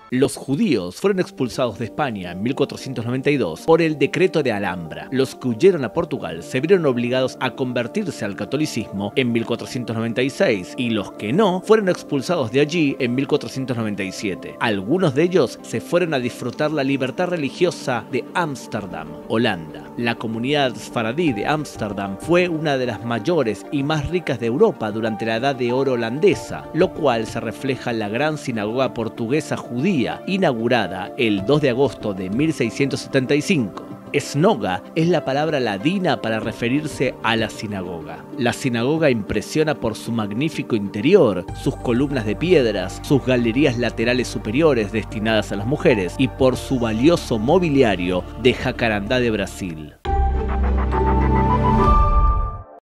Los judíos fueron expulsados de España en 1492 por el Decreto de Alhambra. Los que huyeron a Portugal se vieron obligados a convertirse al catolicismo en 1496 y los que no fueron expulsados de allí en 1497. Algunos de ellos se fueron a disfrutar la libertad religiosa de Ámsterdam, Holanda. La comunidad sfaradí de Ámsterdam fue una de las mayores y más ricas de Europa durante la Edad de Oro holandesa, lo cual se refleja en la gran sinagoga portuguesa judía inaugurada el 2 de agosto de 1675. Snoga es la palabra ladina para referirse a la sinagoga. La sinagoga impresiona por su magnífico interior, sus columnas de piedras, sus galerías laterales superiores destinadas a las mujeres y por su valioso mobiliario de jacarandá de Brasil.